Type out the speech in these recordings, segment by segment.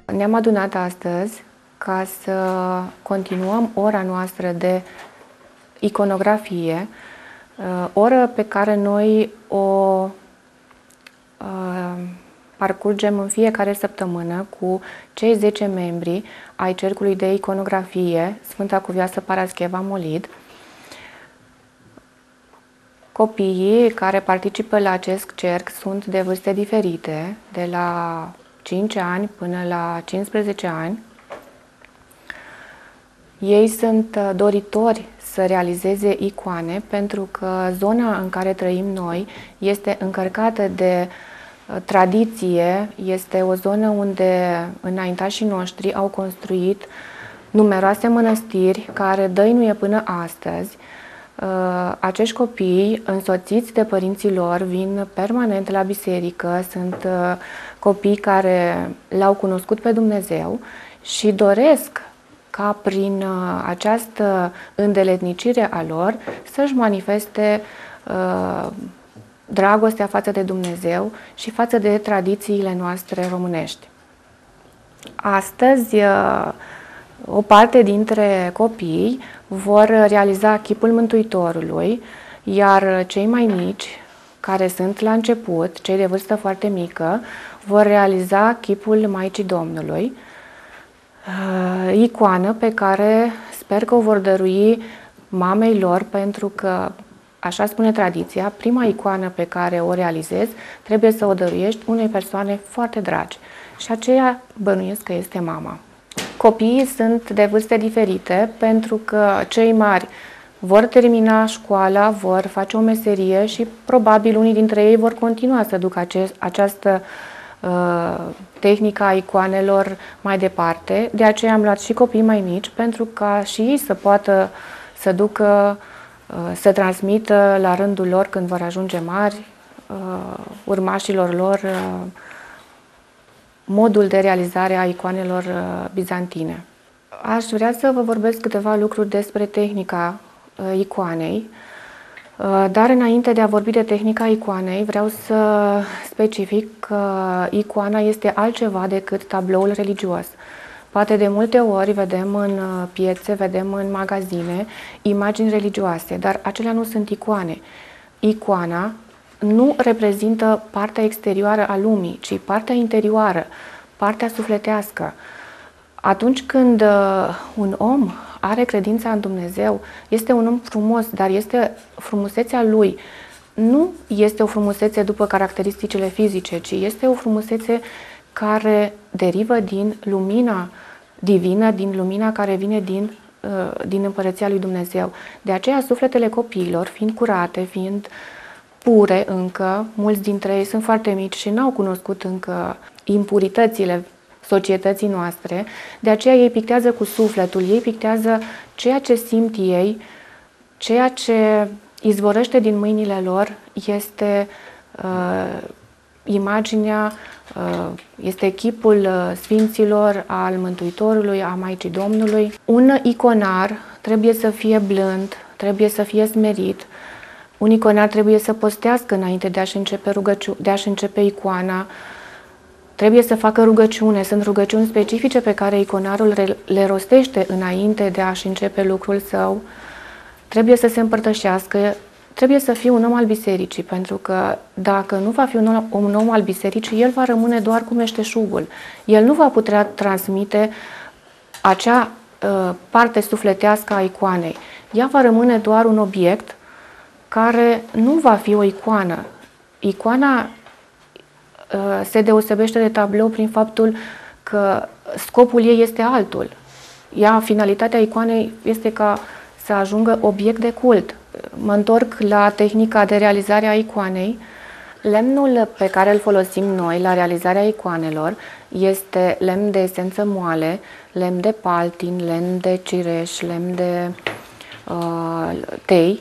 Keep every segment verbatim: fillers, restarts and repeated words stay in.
Ne-am adunat astăzi ca să continuăm ora noastră de iconografie, oră pe care noi o parcurgem în fiecare săptămână cu cei zece membri ai Cercului de Iconografie Sfânta Cuvioasă Parascheva Molid. Copiii care participă la acest cerc sunt de vârste diferite, de la cinci ani până la cincisprezece ani. Ei sunt doritori să realizeze icoane pentru că zona în care trăim noi este încărcată de tradiție, este o zonă unde înaintașii noștri au construit numeroase mănăstiri care dăinuie până astăzi. Acești copii, însoțiți de părinții lor, vin permanent la biserică, sunt copii care l-au cunoscut pe Dumnezeu și doresc ca prin această îndeletnicire a lor să-și manifeste uh, dragostea față de Dumnezeu și față de tradițiile noastre românești. Astăzi, uh, o parte dintre copii vor realiza chipul Mântuitorului, iar cei mai mici, care sunt la început, cei de vârstă foarte mică, vor realiza chipul Maicii Domnului, uh, icoană pe care sper că o vor dărui mamei lor, pentru că, așa spune tradiția, prima icoană pe care o realizezi trebuie să o dăruiești unei persoane foarte dragi și aceea bănuiesc că este mama. Copiii sunt de vârste diferite pentru că cei mari vor termina școala, vor face o meserie și probabil unii dintre ei vor continua să ducă acest, această uh, tehnică a icoanelor mai departe. De aceea am luat și copii mai mici pentru ca și ei să poată să ducă, uh, să transmită la rândul lor când vor ajunge mari, uh, urmașilor lor, uh, modul de realizare a icoanelor bizantine. Aș vrea să vă vorbesc câteva lucruri despre tehnica icoanei, dar înainte de a vorbi de tehnica icoanei, vreau să specific că icoana este altceva decât tabloul religios. Poate de multe ori vedem în piețe, vedem în magazine imagini religioase, dar acelea nu sunt icoane. Icoana nu reprezintă partea exterioară a lumii, ci partea interioară, partea sufletească. Atunci când un om are credința în Dumnezeu, este un om frumos, dar este frumusețea lui. Nu este o frumusețe după caracteristicile fizice, ci este o frumusețe care derivă din lumina divină, din lumina care vine din, din Împărăția lui Dumnezeu. De aceea sufletele copiilor, fiind curate, fiind pure încă, mulți dintre ei sunt foarte mici și n-au cunoscut încă impuritățile societății noastre, de aceea ei pictează cu sufletul, ei pictează ceea ce simt ei, ceea ce izvorăște din mâinile lor este uh, imaginea, uh, este chipul uh, Sfinților, al Mântuitorului, a Maicii Domnului. Un iconar trebuie să fie blând, trebuie să fie smerit. Un iconar trebuie să postească înainte de a-și începe, rugăciu- de a-și începe icoana, trebuie să facă rugăciune. Sunt rugăciuni specifice pe care iconarul le rostește înainte de a-și începe lucrul său. Trebuie să se împărtășească, trebuie să fie un om al bisericii, pentru că dacă nu va fi un om, un om al bisericii, el va rămâne doar cu meșteșugul. El nu va putea transmite acea uh, parte sufletească a icoanei. Ea va rămâne doar un obiect care nu va fi o icoană. Icoana uh, se deosebește de tablou prin faptul că scopul ei este altul. Ea, finalitatea icoanei este ca să ajungă obiect de cult. Mă întorc la tehnica de realizare a icoanei. Lemnul pe care îl folosim noi la realizarea icoanelor este lemn de esență moale, lemn de paltin, lemn de cireș, lemn de uh, tei.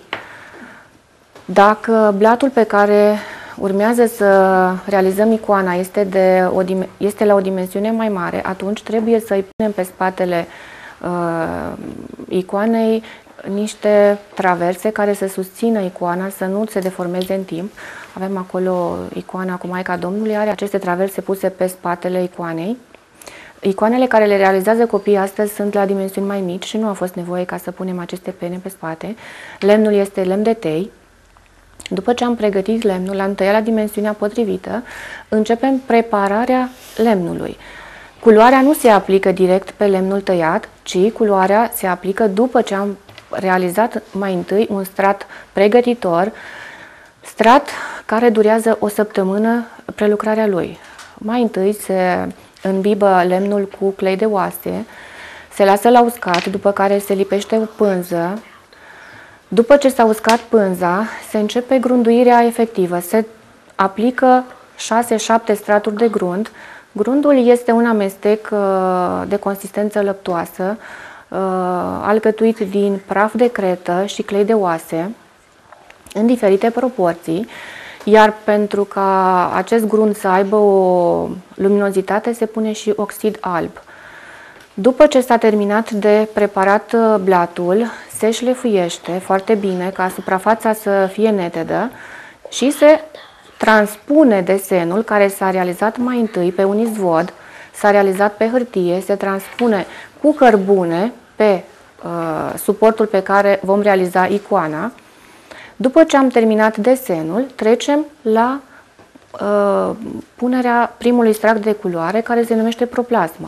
Dacă blatul pe care urmează să realizăm icoana este, de o, este la o dimensiune mai mare, atunci trebuie să-i punem pe spatele uh, icoanei niște traverse care să susțină icoana, să nu se deformeze în timp. Avem acolo icoana cu Maica Domnului, are aceste traverse puse pe spatele icoanei. Icoanele care le realizează copiii astăzi sunt la dimensiuni mai mici și nu a fost nevoie ca să punem aceste pene pe spate. Lemnul este lemn de tei. După ce am pregătit lemnul, l-am tăiat la dimensiunea potrivită, începem prepararea lemnului. Culoarea nu se aplică direct pe lemnul tăiat, ci culoarea se aplică după ce am realizat mai întâi un strat pregătitor, strat care durează o săptămână prelucrarea lui. Mai întâi se îmbibă lemnul cu clei de oase, se lasă la uscat, după care se lipește o pânză. După ce s-a uscat pânza, se începe grunduirea efectivă. Se aplică șase șapte straturi de grund. Grundul este un amestec de consistență lăptoasă, alcătuit din praf de cretă și clei de oase, în diferite proporții, iar pentru ca acest grund să aibă o luminozitate, se pune și oxid alb. După ce s-a terminat de preparat blatul, se șlefuiește foarte bine ca suprafața să fie netedă și se transpune desenul care s-a realizat mai întâi pe un izvod, s-a realizat pe hârtie, se transpune cu cărbune pe uh, suportul pe care vom realiza icoana. După ce am terminat desenul, trecem la uh, punerea primului extract de culoare, care se numește proplasmă.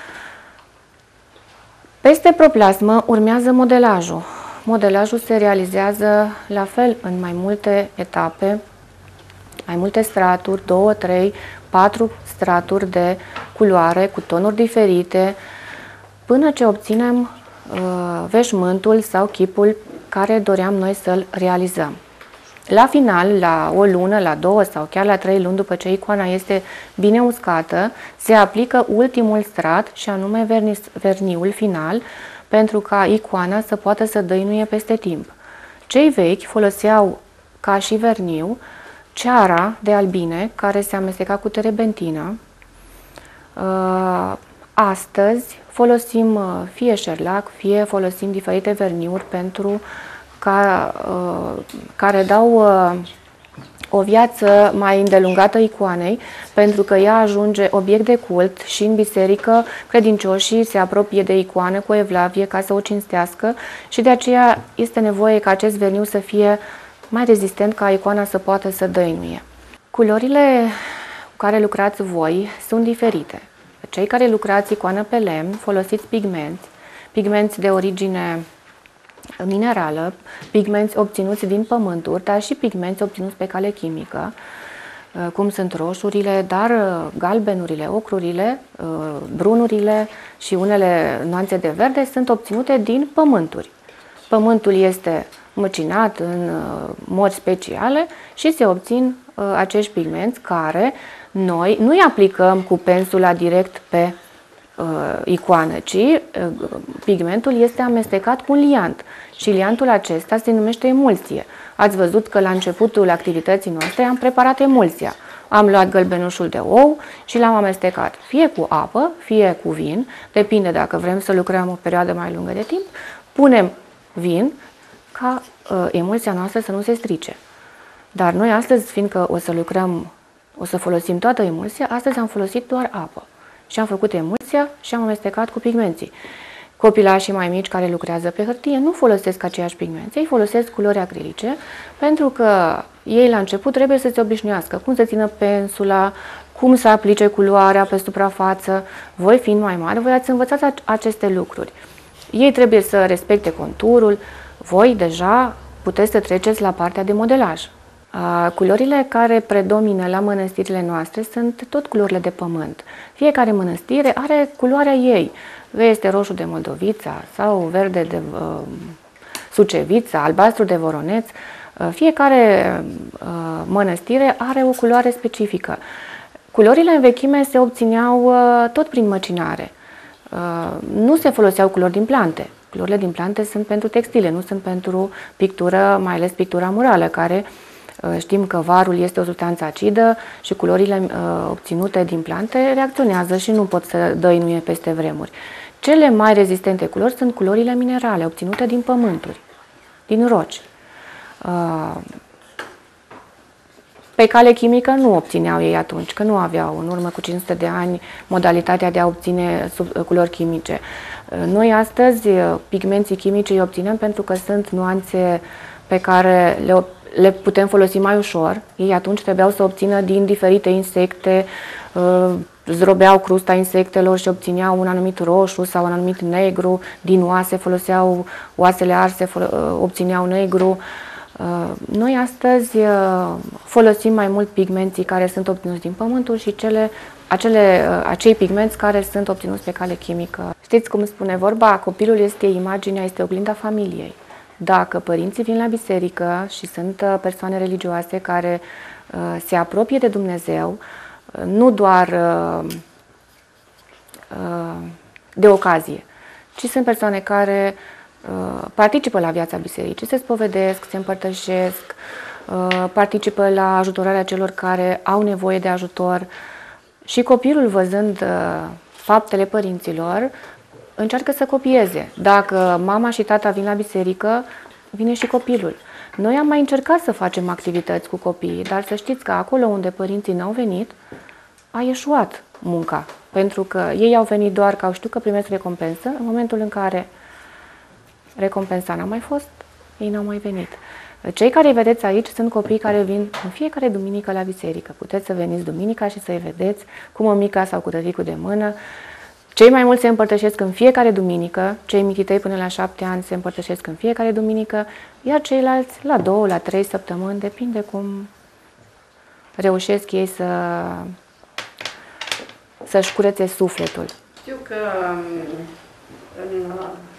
Peste proplasmă urmează modelajul. Modelajul se realizează la fel în mai multe etape, mai multe straturi, două, trei, patru straturi de culoare cu tonuri diferite, până ce obținem uh, veșmântul sau chipul care doream noi să-l realizăm. La final, la o lună, la două sau chiar la trei luni după ce icoana este bine uscată, se aplică ultimul strat și anume vernis, verniul final, pentru ca icoana să poată să dăinuie peste timp. Cei vechi foloseau ca și verniu ceara de albine care se amesteca cu terebentină. Astăzi folosim fie șerlac, fie folosim diferite verniuri pentru ca, care dau o viață mai îndelungată icoanei, pentru că ea ajunge obiect de cult și în biserică credincioșii se apropie de icoană cu evlavie ca să o cinstească și de aceea este nevoie ca acest verniu să fie mai rezistent ca icoana să poată să dăinuie. Culorile cu care lucrați voi sunt diferite. Cei care lucrați icoană pe lemn folosiți pigmenți, pigmenți de origine minerală, pigmenți obținuți din pământuri, dar și pigmenți obținuți pe cale chimică, cum sunt roșurile, dar galbenurile, ocrurile, brunurile și unele nuanțe de verde sunt obținute din pământuri. Pământul este măcinat în mori speciale și se obțin acești pigmenți care noi nu îi aplicăm cu pensula direct pe uh, icoană, ci uh, pigmentul este amestecat cu un liant și liantul acesta se numește emulsie. Ați văzut că la începutul activității noastre am preparat emulsia. Am luat gălbenușul de ou și l-am amestecat fie cu apă, fie cu vin, depinde dacă vrem să lucrăm o perioadă mai lungă de timp, punem vin ca uh, emulsia noastră să nu se strice. Dar noi astăzi, fiindcă o să lucrăm, o să folosim toată emulsia, astăzi am folosit doar apă și am făcut emulsia și am amestecat cu pigmenții. Copilașii mai mici care lucrează pe hârtie nu folosesc aceiași pigmenți, ei folosesc culori acrilice, pentru că ei la început trebuie să se obișnuiască cum să țină pensula, cum să aplice culoarea pe suprafață. Voi fiind mai mari, voi ați învățat aceste lucruri. Ei trebuie să respecte conturul, voi deja puteți să treceți la partea de modelaj. Culorile care predomină la mănăstirile noastre sunt tot culorile de pământ. Fiecare mănăstire are culoarea ei. Este roșu de Moldovița sau verde de uh, Sucevița, albastru de Voroneț. Uh, fiecare uh, mănăstire are o culoare specifică. Culorile în vechime se obțineau uh, tot prin măcinare. Uh, nu se foloseau culori din plante. Culorile din plante sunt pentru textile, nu sunt pentru pictură, mai ales pictura murală, care știm că varul este o substanță acidă și culorile uh, obținute din plante reacționează și nu pot să dăinuie peste vremuri. Cele mai rezistente culori sunt culorile minerale, obținute din pământuri, din roci. Uh, pe cale chimică nu obțineau ei atunci, că nu aveau în urmă cu cinci sute de ani modalitatea de a obține sub, culori chimice. Noi astăzi pigmenții chimici îi obținem pentru că sunt nuanțe pe care le, le putem folosi mai ușor. Ei atunci trebuiau să obțină din diferite insecte, zdrobeau crusta insectelor și obțineau un anumit roșu sau un anumit negru, din oase foloseau oasele arse, obțineau negru. Noi astăzi folosim mai mult pigmenții care sunt obținuți din pământul și cele, acele, acei pigmenți care sunt obținuți pe cale chimică. Știți cum spune vorba? Copilul este imaginea, este oglinda familiei. Dacă părinții vin la biserică și sunt persoane religioase care se apropie de Dumnezeu, nu doar de ocazie, ci sunt persoane care participă la viața bisericii, se spovedesc, se împărtășesc, participă la ajutorarea celor care au nevoie de ajutor și copilul, văzând faptele părinților, încearcă să copieze. Dacă mama și tata vin la biserică, vine și copilul. Noi am mai încercat să facem activități cu copiii, dar să știți că acolo unde părinții n-au venit, a eșuat munca. Pentru că ei au venit doar că au știut că primesc recompensă, în momentul în care recompensa n-a mai fost, ei n-au mai venit. Cei care îi vedeți aici sunt copii care vin în fiecare duminică la biserică. Puteți să veniți duminica și să-i vedeți cu mămica sau cu tăticul de mână. Cei mai mulți se împărtășesc în fiecare duminică, cei mititei până la șapte ani se împărtășesc în fiecare duminică, iar ceilalți la două, la trei săptămâni, depinde cum reușesc ei să, să-și curețe sufletul. Știu că în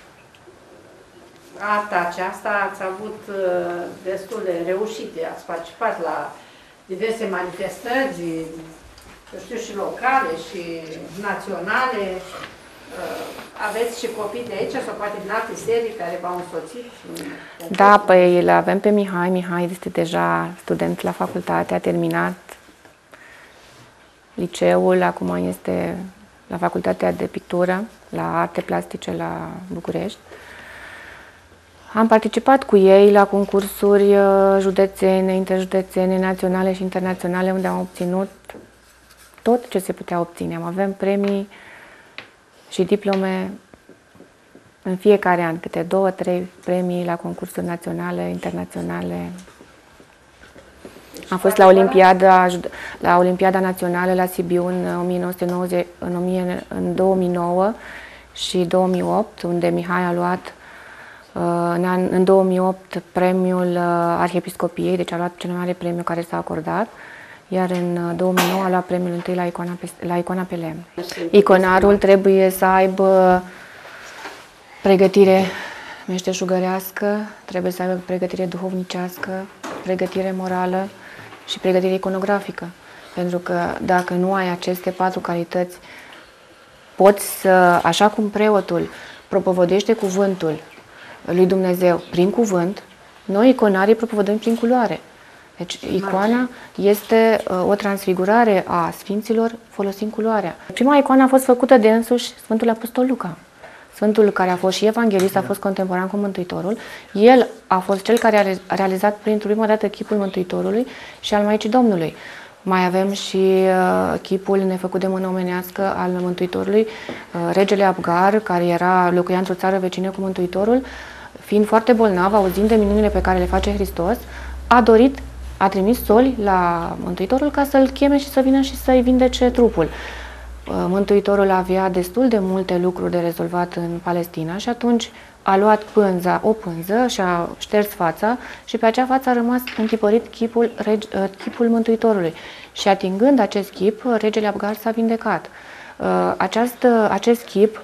arta aceasta ați avut destul de reușite, ați participat la diverse manifestări, știu, și locale și naționale. Aveți și copii de aici sau poate din alte serii care v-au însoțit? Da, păi îl avem pe Mihai. Mihai este deja student la facultate, a terminat liceul, acum este la facultatea de pictură, la arte plastice la București. Am participat cu ei la concursuri județene, interjudețene, naționale și internaționale, unde am obținut tot ce se putea obține. Avem premii și diplome în fiecare an, câte două, trei premii la concursuri naționale, internaționale. Am fost la Olimpiada, la Olimpiada Națională la Sibiu în, o mie nouă sute nouăzeci, în, în două mii nouă și două mii opt, unde Mihai a luat în, în două mii opt premiul Arhiepiscopiei, deci a luat cel mai mare premiu care s-a acordat. Iar în două mii nouă a luat premiul întâi la icoana pe, la icoana pe lemn. Iconarul trebuie să aibă pregătire meșteșugărească, trebuie să aibă pregătire duhovnicească, pregătire morală și pregătire iconografică. Pentru că dacă nu ai aceste patru calități, poți să, așa cum preotul propovădește cuvântul lui Dumnezeu prin cuvânt, noi iconarii propovădăm prin culoare. Deci icoana este uh, o transfigurare a sfinților folosind culoarea. Prima icoană a fost făcută de însuși Sfântul Apostol Luca. Sfântul care a fost și evanghelist, a fost contemporan cu Mântuitorul. El a fost cel care a realizat pentru prima dată chipul Mântuitorului și al Maicii Domnului. Mai avem și uh, chipul nefăcut de mână omenească al Mântuitorului, uh, regele Abgar, care era locuia într-o țară vecină cu Mântuitorul, fiind foarte bolnav, auzind de minunile pe care le face Hristos, a dorit a trimis soli la Mântuitorul ca să-l cheme și să vină și să-i vindece trupul. Mântuitorul avea destul de multe lucruri de rezolvat în Palestina și atunci a luat pânza, o pânză și a șters fața și pe acea față a rămas întipărit chipul, rege, chipul Mântuitorului. Și atingând acest chip, regele Abgar s-a vindecat. Această, acest chip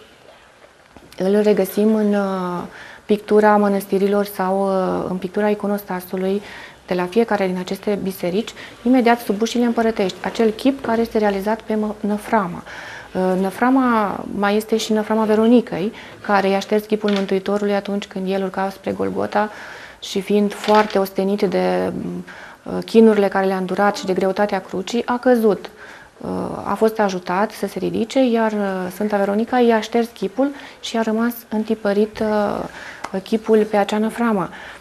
îl regăsim în pictura mănăstirilor sau în pictura iconostasului de la fiecare din aceste biserici, imediat sub ușile împărătești, acel chip care este realizat pe năframa. Năframa mai este și năframa Veronicăi, care i-a șters chipul Mântuitorului atunci când el urca spre Golgota și fiind foarte ostenit de chinurile care le-a îndurat și de greutatea crucii, a căzut. A fost ajutat să se ridice, iar Sfânta Veronica i-a șters chipul și a rămas întipărit chipul pe acea năframă.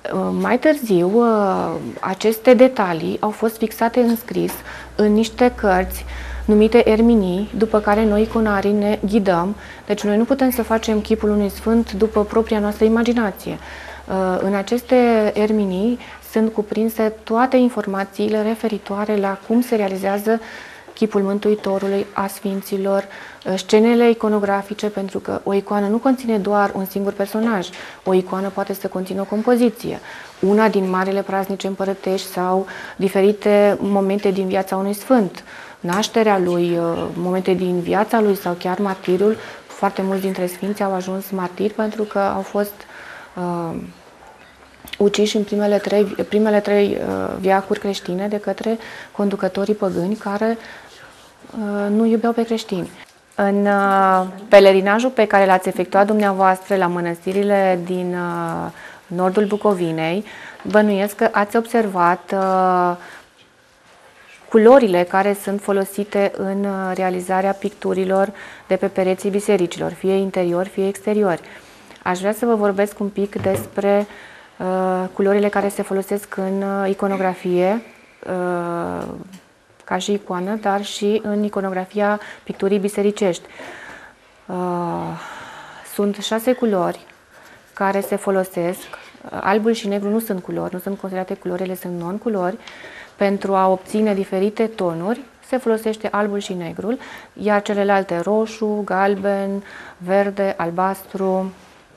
Mai târziu, aceste detalii au fost fixate în scris în niște cărți numite erminii, după care noi, iconarii, ne ghidăm. Deci noi nu putem să facem chipul unui sfânt după propria noastră imaginație. În aceste erminii sunt cuprinse toate informațiile referitoare la cum se realizează chipul Mântuitorului, a Sfinților, scenele iconografice, pentru că o icoană nu conține doar un singur personaj. O icoană poate să conțină o compoziție, una din marile praznice împărătești sau diferite momente din viața unui sfânt, nașterea lui, momente din viața lui sau chiar martirul. Foarte mulți dintre sfinți au ajuns martiri pentru că au fost uh, uciși în primele trei, primele trei uh, viacuri creștine de către conducătorii păgâni care uh, nu iubeau pe creștini. În uh, pelerinajul pe care l-ați efectuat dumneavoastră la mănăstirile din uh, nordul Bucovinei, bănuiesc că ați observat uh, culorile care sunt folosite în realizarea picturilor de pe pereții bisericilor, fie interiori, fie exteriori. Aș vrea să vă vorbesc un pic despre uh, culorile care se folosesc în uh, iconografie, uh, ca și icoană, dar și în iconografia picturii bisericești. Uh, sunt șase culori care se folosesc. Albul și negru nu sunt culori, nu sunt considerate culori, ele sunt non-culori. Pentru a obține diferite tonuri, se folosește albul și negrul, iar celelalte roșu, galben, verde, albastru,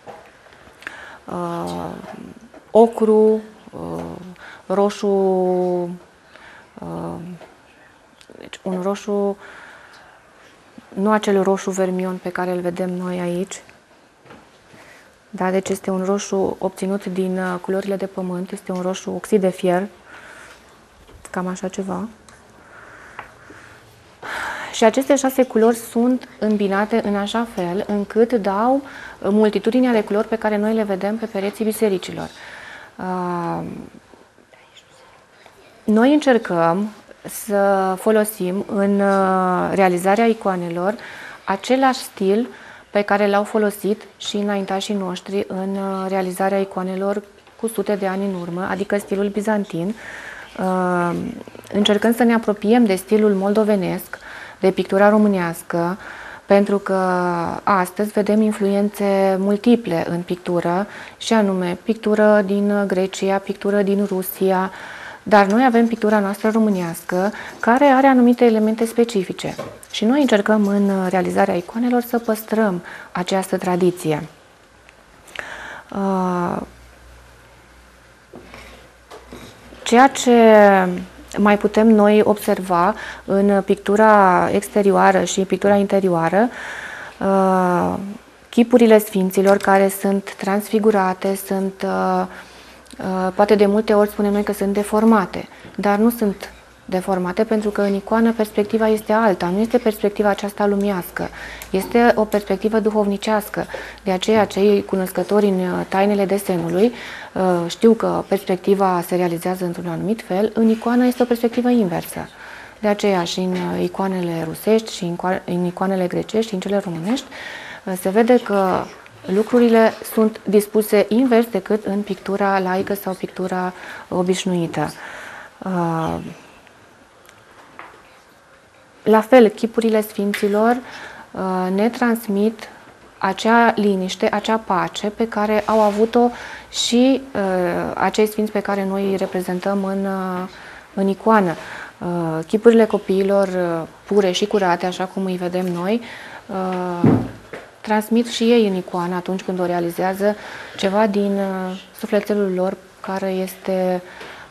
uh, ocru, uh, roșu, uh, deci un roșu, nu acel roșu vermion pe care îl vedem noi aici, da, deci este un roșu obținut din uh, culorile de pământ, este un roșu oxid de fier, cam așa ceva. Și aceste șase culori sunt îmbinate în așa fel încât dau multitudinea de culori pe care noi le vedem pe pereții bisericilor. Noi încercăm să folosim în realizarea icoanelor același stil pe care l-au folosit și înaintașii noștri în realizarea icoanelor cu sute de ani în urmă, adică stilul bizantin. Uh, încercând să ne apropiem de stilul moldovenesc, de pictura românească, pentru că astăzi vedem influențe multiple în pictură, și anume pictură din Grecia, pictură din Rusia, dar noi avem pictura noastră românească care are anumite elemente specifice și noi încercăm în realizarea icoanelor să păstrăm această tradiție. Uh, Ceea ce mai putem noi observa în pictura exterioară și pictura interioară, chipurile sfinților care sunt transfigurate, sunt, poate de multe ori spunem noi că sunt deformate, dar nu sunt deformate pentru că în icoană perspectiva este alta, nu este perspectiva aceasta lumească, este o perspectivă duhovnicească. De aceea cei cunoscători în tainele desenului știu că perspectiva se realizează într-un anumit fel, în icoană este o perspectivă inversă. De aceea și în icoanele rusești, și în icoanele grecești, și în cele românești, se vede că lucrurile sunt dispuse invers decât în pictura laică sau pictura obișnuită. La fel, chipurile sfinților ne transmit acea liniște, acea pace pe care au avut-o și acei sfinți pe care noi îi reprezentăm în, în icoană. Chipurile copiilor pure și curate, așa cum îi vedem noi, transmit și ei în icoană atunci când o realizează ceva din sufletelul lor care este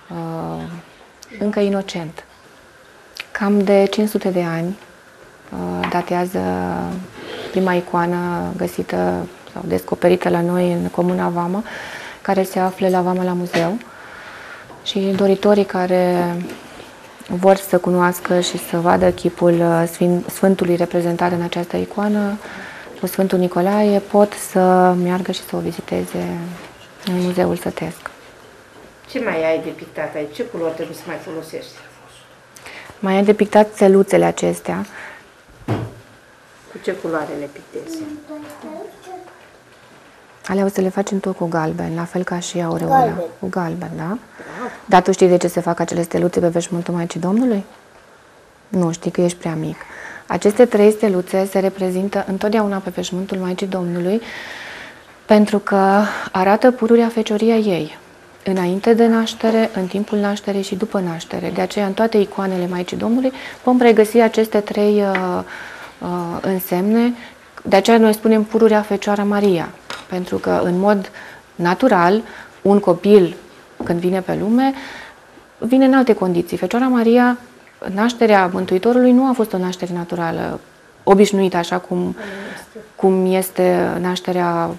încă inocent. Cam de cinci sute de ani datează prima icoană găsită sau descoperită la noi în Comuna Vamă, care se află la Vamă la muzeu. Și doritorii care vor să cunoască și să vadă chipul Sfântului reprezentat în această icoană, cu Sfântul Nicolae, pot să meargă și să o viziteze în Muzeul Sătesc. Ce mai ai de pictat aici? Ce culori trebuie să mai folosești? Mai ai de pictat țeluțele acestea. Cu ce culoare le pictezi? Alea o să le facem tot cu galben, la fel ca și aureola. Galben. Cu galben, da? Dar tu știi de ce se fac acele steluțe pe veșmântul Maicii Domnului? Nu, știi că ești prea mic. Aceste trei steluțe se reprezintă întotdeauna pe veșmântul Maicii Domnului pentru că arată pururea fecioria ei. Înainte de naștere, în timpul nașterii și după naștere. De aceea, în toate icoanele Maicii Domnului vom regăsi aceste trei uh, uh, însemne. De aceea noi spunem pururea Fecioara Maria. Pentru că, în mod natural, un copil, când vine pe lume, vine în alte condiții. Fecioara Maria, nașterea Mântuitorului nu a fost o naștere naturală, obișnuită, așa cum, cum este nașterea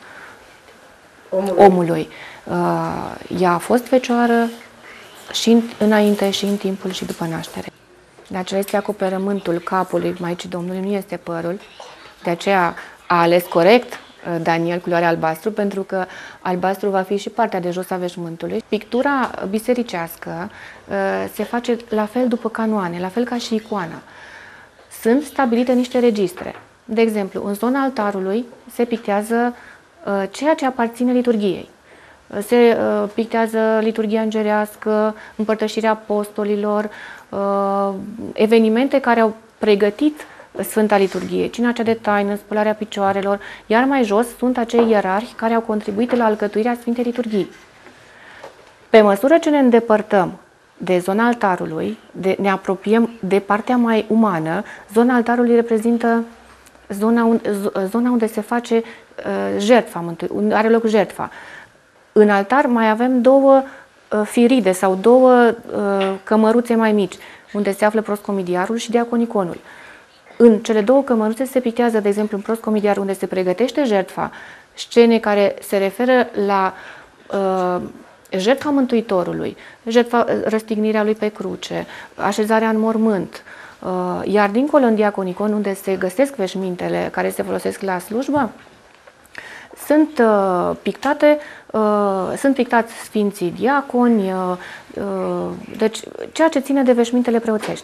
omului. omului. Ea a fost fecioară și înainte, și în timpul, și după naștere. De aceea este acoperământul capului Maicii Domnului, nu este părul. De aceea a ales corect Daniel culoarea albastru, pentru că albastru va fi și partea de jos a veșmântului. Pictura bisericească se face la fel după canoane, la fel ca și icoana. Sunt stabilite niște registre. De exemplu, în zona altarului se pictează ceea ce aparține liturghiei. Se pictează liturghia îngerească, împărtășirea apostolilor, evenimente care au pregătit Sfânta Liturghie, cina cea de taină, spălarea picioarelor, iar mai jos sunt acei ierarhi care au contribuit la alcătuirea Sfintei Liturghii. Pe măsură ce ne îndepărtăm de zona altarului, de, ne apropiem de partea mai umană, zona altarului reprezintă zona, un, zona unde se face uh, jertfa, unde are loc jertfa. În altar mai avem două uh, firide sau două uh, cămăruțe mai mici, unde se află proscomidiarul și diaconiconul. În cele două cămăruțe se pictează, de exemplu, în proscomidiar, unde se pregătește jertfa, scene care se referă la uh, jertfa Mântuitorului, jertfa, răstignirea lui pe cruce, așezarea în mormânt, uh, iar dincolo în diaconicon, unde se găsesc veșmintele care se folosesc la slujbă, sunt uh, pictate, uh, sunt pictați sfinții diaconi, uh, uh, deci ceea ce ține de veșmintele preoțești.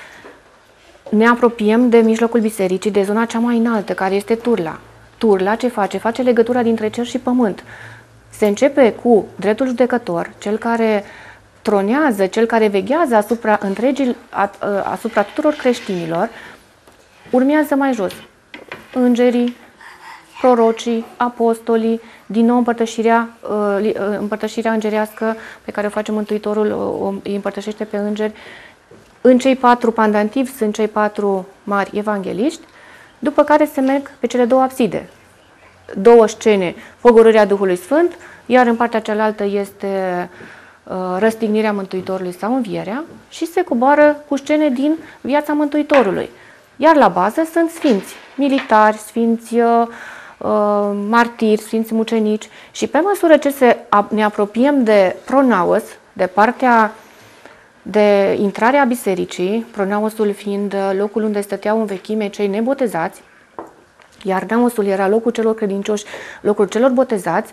Ne apropiem de mijlocul bisericii, de zona cea mai înaltă, care este turla. Turla ce face? Face legătura dintre cer și pământ. Se începe cu dreptul judecător, cel care tronează, cel care veghează asupra întregii, asupra tuturor creștinilor. Urmează mai jos îngerii, prorocii, apostolii, din nou împărtășirea, împărtășirea îngerească pe care o face Mântuitorul, îi împărtășește pe îngeri. În cei patru pandantivi sunt cei patru mari evangeliști, după care se merg pe cele două abside. Două scene, pogorârea Duhului Sfânt, iar în partea cealaltă este uh, răstignirea Mântuitorului sau învierea și se coboară cu scene din viața Mântuitorului. Iar la bază sunt sfinți, militari, sfinți uh, martiri, sfinți mucenici și pe măsură ce se, ne apropiem de pronaos, de partea de intrarea bisericii, pronaosul fiind locul unde stăteau în vechime cei nebotezați, iar naosul era locul celor credincioși, locul celor botezați,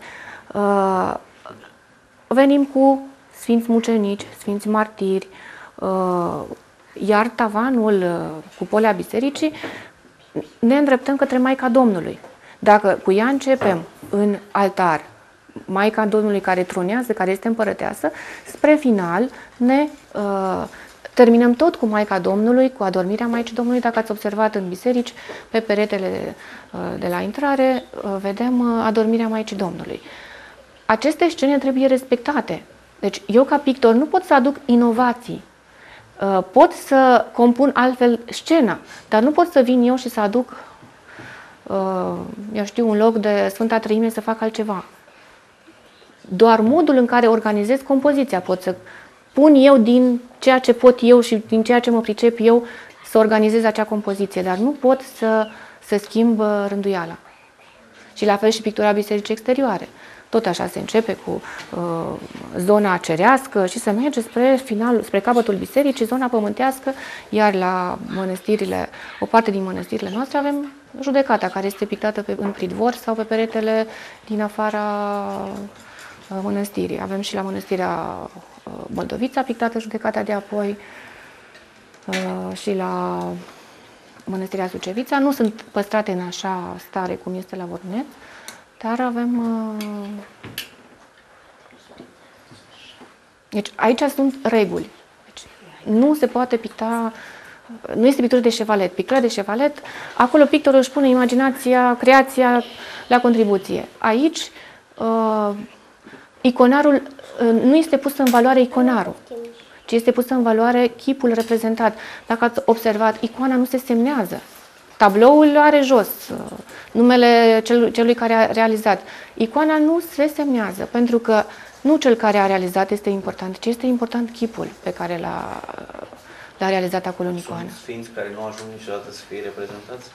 venim cu sfinți mucenici, sfinți martiri, iar tavanul, cupolea bisericii, ne îndreptăm către Maica Domnului. Dacă cu ea începem în altar, Maica Domnului care tronează, care este împărăteasă, spre final ne uh, terminăm tot cu Maica Domnului, cu adormirea Maicii Domnului. Dacă ați observat în biserici, pe peretele uh, de la intrare, uh, vedem uh, adormirea Maicii Domnului. Aceste scene trebuie respectate. Deci eu ca pictor nu pot să aduc inovații. Uh, pot să compun altfel scena, dar nu pot să vin eu și să aduc, uh, eu știu, un loc de Sfânta Treime să fac altceva. Doar modul în care organizez compoziția pot să pun eu din ceea ce pot eu și din ceea ce mă pricep eu să organizez acea compoziție, dar nu pot să, să schimb rânduiala. Și la fel și pictura bisericii exterioare. Tot așa se începe cu uh, zona cerească și se merge spre final, spre capătul bisericii, zona pământească, iar la mănăstirile, o parte din mănăstirile noastre avem judecata, care este pictată pe, în pridvor sau pe peretele din afara mănăstirii. Avem și la mănăstirea Moldovița pictată judecata de apoi și la mănăstirea Sucevița. Nu sunt păstrate în așa stare cum este la Vorneț, Dar avem... Uh... Deci aici sunt reguli. Deci, nu se poate picta... Nu este pictură de șevalet. Pictura de șevalet, acolo pictorul își pune imaginația, creația la contribuție. Aici, uh, iconarul uh, nu este pus în valoare iconarul, ci este pus în valoare chipul reprezentat. Dacă ați observat, icoana nu se semnează. Tabloul are jos uh, numele cel, celui care a realizat. Icoana nu se semnează, pentru că nu cel care a realizat este important, ci este important chipul pe care l-a l-a realizat acolo în icoană. Sunt sfinți care nu ajung niciodată să fie reprezentați?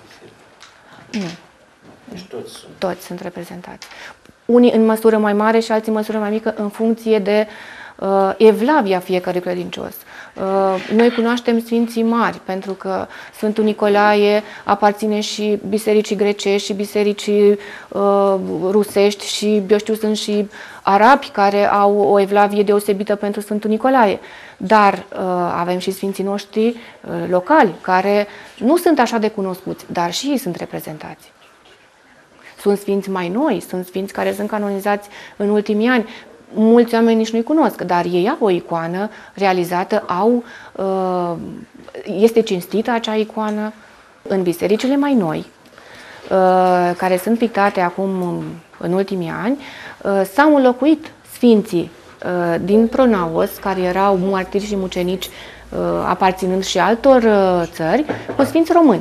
Nu. Deci toți sunt. Toți sunt reprezentați. Unii în măsură mai mare și alții în măsură mai mică, în funcție de uh, evlavia fiecărui credincios. Uh, noi cunoaștem sfinții mari, pentru că Sfântul Nicolae aparține și bisericii grecești și bisericii uh, rusești și, eu știu, sunt și arabi care au o evlavie deosebită pentru Sfântul Nicolae. Dar uh, avem și sfinții noștri uh, locali, care nu sunt așa de cunoscuți, dar și ei sunt reprezentați. Sunt sfinți mai noi, sunt sfinți care sunt canonizați în ultimii ani. Mulți oameni nici nu-i cunosc, dar ei au o icoană realizată, au, uh, este cinstită acea icoană. În bisericile mai noi, uh, care sunt pictate acum în ultimii ani, uh, s-au înlocuit sfinții uh, din Pronaos, care erau martiri și mucenici uh, aparținând și altor uh, țări, cu sfinți români.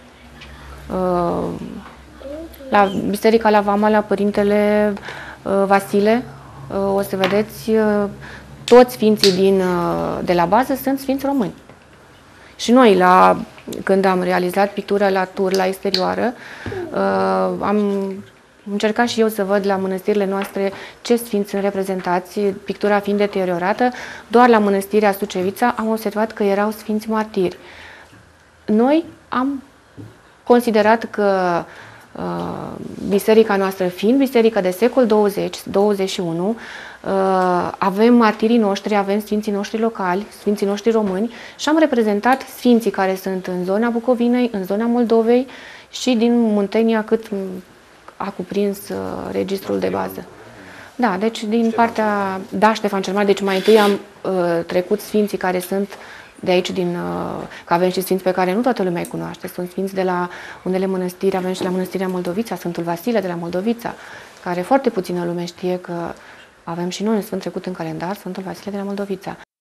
Uh, la Biserica la Vama, la Părintele uh, Vasile, uh, o să vedeți, uh, toți sfinții din, uh, de la bază sunt sfinți români. Și noi, la, când am realizat pictura la tur, la exterioară, uh, am încercat și eu să văd la mănăstirile noastre ce sfinți sunt reprezentați, pictura fiind deteriorată. Doar la mănăstirea Sucevița am observat că erau sfinți martiri. Noi am considerat că uh, biserica noastră fiind biserica de secol douăzeci douăzeci și unu, uh, avem martirii noștri, avem sfinții noștri locali, sfinții noștri români și am reprezentat sfinții care sunt în zona Bucovinei, în zona Moldovei și din Muntenia, cât a cuprins uh, registrul de bază. Da, deci din partea, da, Ștefan cel Mare, deci mai întâi am uh, trecut sfinții care sunt de aici, din, uh, că avem și sfinți pe care nu toată lumea îi cunoaște. Sunt sfinți de la unele mănăstiri, avem și la Mănăstirea Moldovița, Sfântul Vasile de la Moldovița, care foarte puțină lume știe că avem și noi un sfânt trecut în calendar, Sfântul Vasile de la Moldovița.